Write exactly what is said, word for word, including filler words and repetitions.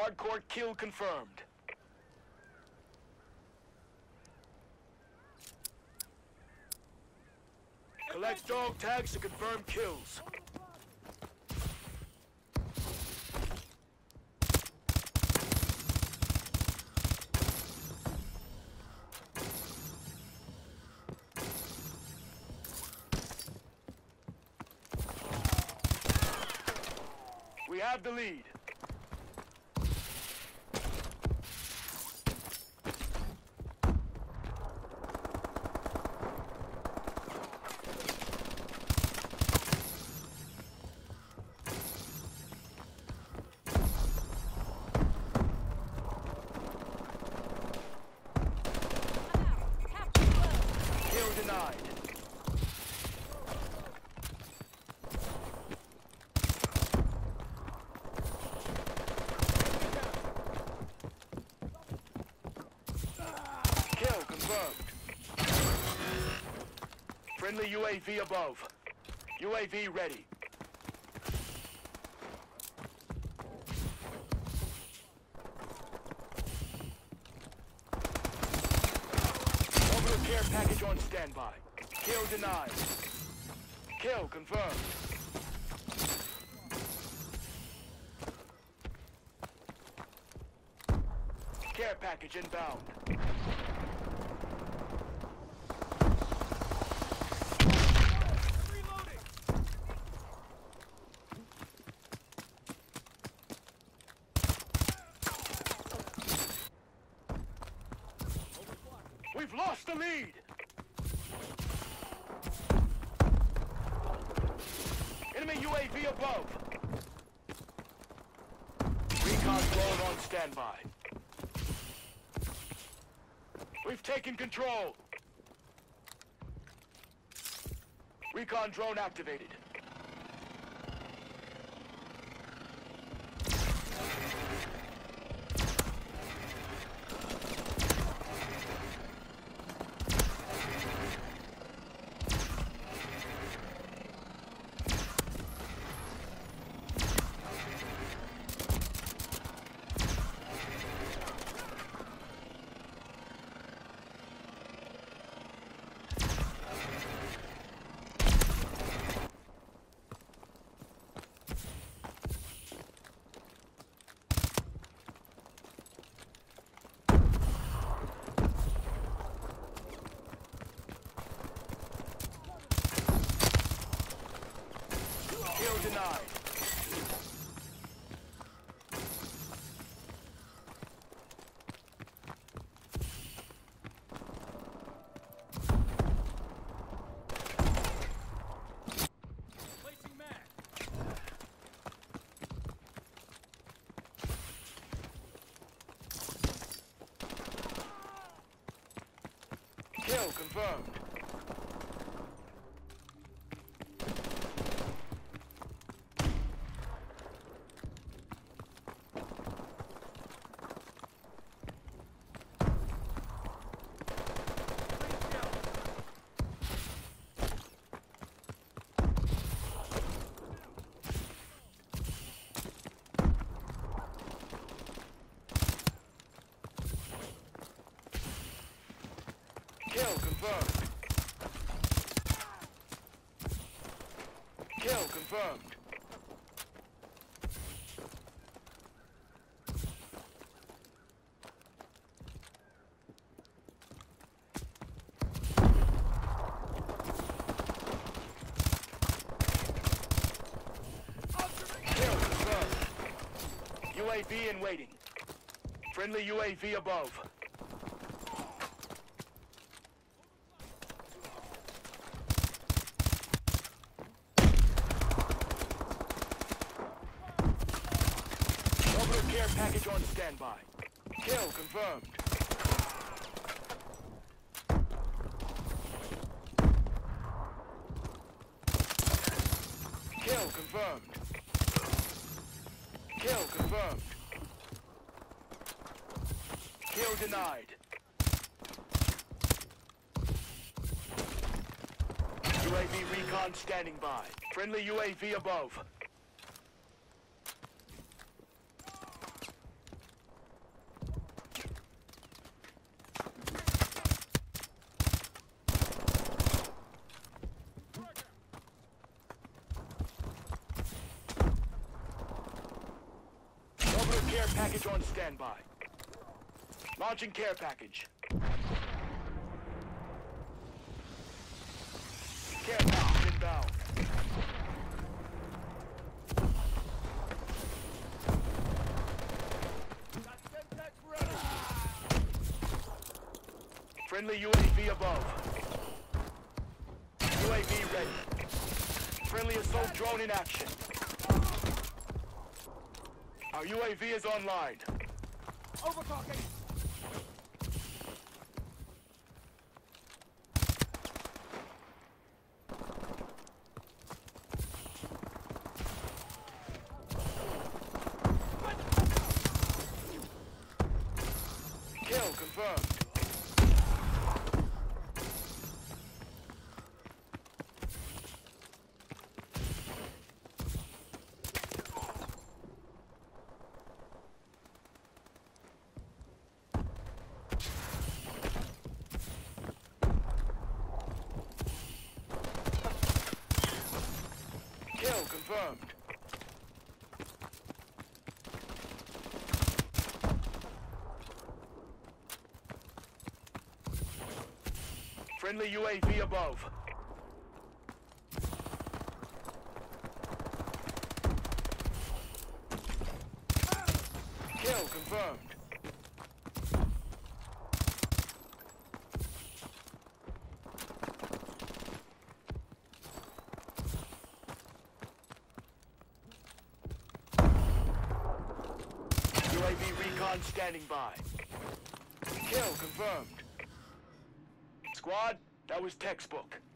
Hardcore kill confirmed. Collect dog tags to confirm kills. We have the lead. Kill denied. Friendly U A V above. U A V ready. Orbital care package on standby. Kill denied. Kill confirmed. Care package inbound. We've lost the lead! Enemy U A V above! Recon drone on standby. We've taken control! Recon drone activated. Kill denied. Placing mag. Kill confirmed. Kill confirmed. Kill confirmed. Kill confirmed. U A V in waiting. Friendly U A V above. Care package on standby. Kill confirmed. Kill confirmed. Kill confirmed. Kill denied. U A V recon standing by. Friendly U A V above. package on standby. Launching care package. Care package inbound. Friendly U A V above. U A V ready. Friendly assault drone in action. Our U A V is online. Overclocking. Kill confirmed. Kill confirmed. Friendly U A V above. Kill confirmed. U A V recon standing by. Kill confirmed. Squad, that was textbook.